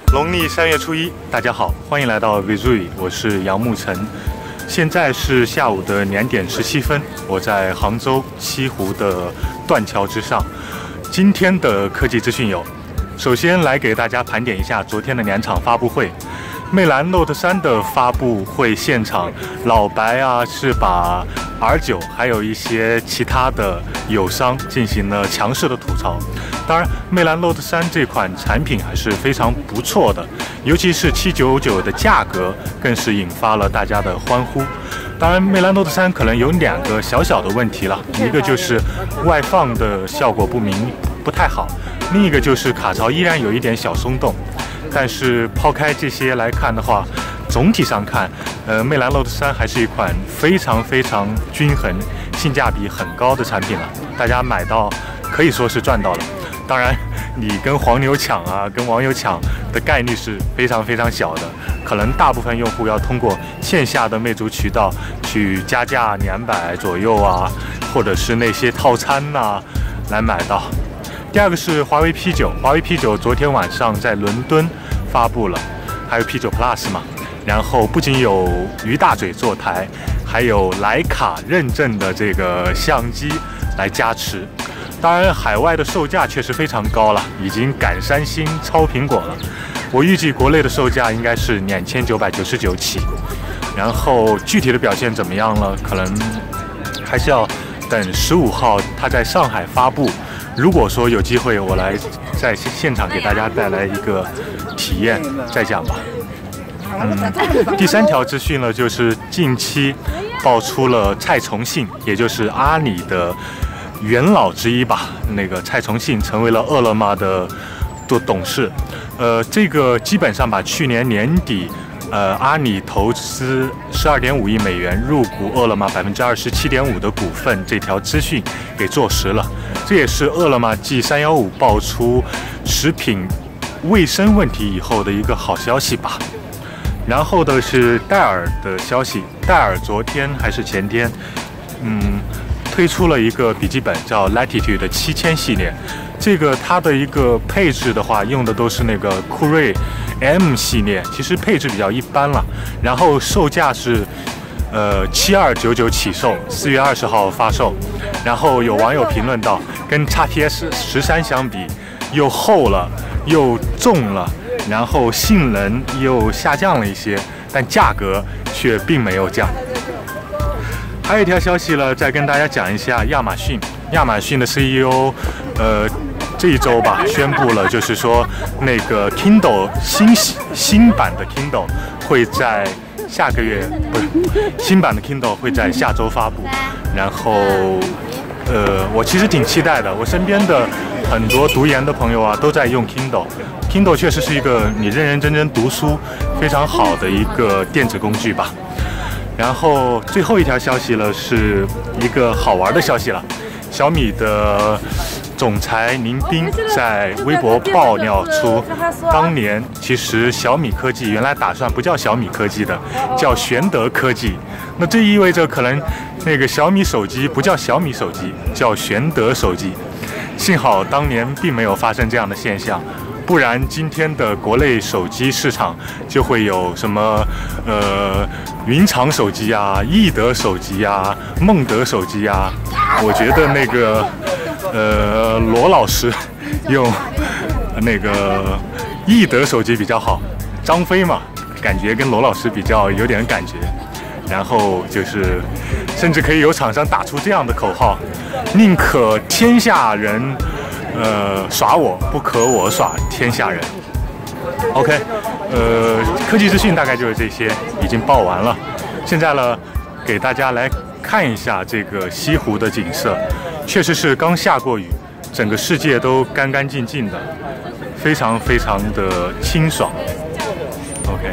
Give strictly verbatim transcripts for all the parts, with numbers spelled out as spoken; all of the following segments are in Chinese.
农历三月初一，大家好，欢迎来到 Vizui， 我是杨沐晨。现在是下午的两点十七分，我在杭州西湖的断桥之上。今天的科技资讯有，首先来给大家盘点一下昨天的两场发布会。魅蓝 Note 三的发布会现场，老白啊是把 R 九还有一些其他的友商进行了强势的吐槽。当然，魅蓝 Note 三这款产品还是非常不错的，尤其是七九九的价格更是引发了大家的欢呼。当然，魅蓝 Note 三可能有两个小小的问题了，一个就是外放的效果不明不太好，另一个就是卡槽依然有一点小松动。但是抛开这些来看的话，总体上看，呃，魅蓝 Note 三还是一款非常非常均衡、性价比很高的产品了。大家买到可以说是赚到了。当然，你跟黄牛抢啊，跟网友抢的概率是非常非常小的。可能大部分用户要通过线下的魅族渠道去加价两百左右啊，或者是那些套餐呐、啊、来买到。第二个是华为 P 九， 华为 P 九 昨天晚上在伦敦发布了，还有 P 九 Plus 嘛。然后不仅有鱼大嘴坐台，还有徕卡认证的这个相机来加持。当然，海外的售价确实非常高了，已经赶三星、超苹果了。我预计国内的售价应该是两千九百九十九起。然后具体的表现怎么样呢？可能还是要等十五号它在上海发布。如果说有机会，我来在现场给大家带来一个体验再讲吧。嗯，第三条资讯呢，就是近期爆出了蔡崇信，也就是阿里的元老之一吧，那个蔡崇信成为了饿了么的董事。呃，这个基本上把去年年底，呃，阿里投资十二点五亿美元入股饿了么百分之二十七点五的股份这条资讯给坐实了。这也是饿了么继三一五爆出食品卫生问题以后的一个好消息吧。然后的是戴尔的消息，戴尔昨天还是前天，嗯，推出了一个笔记本叫 Latitude 的七千系列。这个它的一个配置的话，用的都是那个酷睿 M 系列，其实配置比较一般了。然后售价是呃七二九九起售，四月二十号发售。然后有网友评论到，跟 X T S 十三相比，又厚了，又重了，然后性能又下降了一些，但价格却并没有降。还有一条消息呢，再跟大家讲一下亚马逊。亚马逊的 C E O， 呃，这一周吧，宣布了，就是说那个 Kindle 新新版的 Kindle 会在下个月，不是新版的 Kindle 会在下周发布。然后，呃，我其实挺期待的。我身边的很多读研的朋友啊，都在用 Kindle。Kindle 确实是一个你认认真真读书非常好的一个电子工具吧。然后最后一条消息呢，是一个好玩的消息了。小米的总裁林斌在微博爆料出，当年其实小米科技原来打算不叫小米科技的，叫玄德科技。那这意味着可能那个小米手机不叫小米手机，叫玄德手机。幸好当年并没有发生这样的现象。不然今天的国内手机市场就会有什么呃云长手机啊、易德手机啊、孟德手机啊。我觉得那个呃罗老师用那个易德手机比较好，张飞嘛，感觉跟罗老师比较有点感觉。然后就是甚至可以有厂商打出这样的口号：宁可天下人呃，耍我，不可我耍天下人。OK， 呃，科技资讯大概就是这些，已经报完了。现在呢，给大家来看一下这个西湖的景色，确实是刚下过雨，整个世界都干干净净的，非常非常的清爽。OK，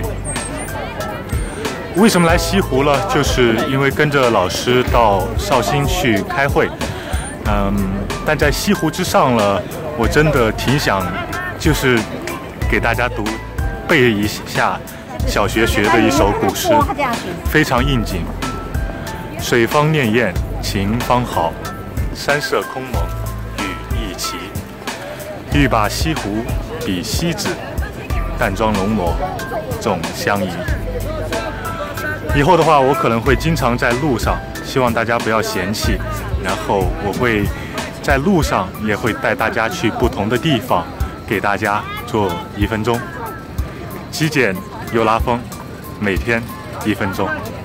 为什么来西湖呢？就是因为跟着老师到绍兴去开会。嗯，但在西湖之上呢，我真的挺想，就是给大家读背一下小学学的一首古诗，非常应景。水方潋滟晴方好，山色空蒙雨亦奇。欲把西湖比西子， 淡妆浓抹总相宜。以后的话，我可能会经常在路上，希望大家不要嫌弃。然后我会在路上也会带大家去不同的地方，给大家做一分钟极简又拉风，每天一分钟。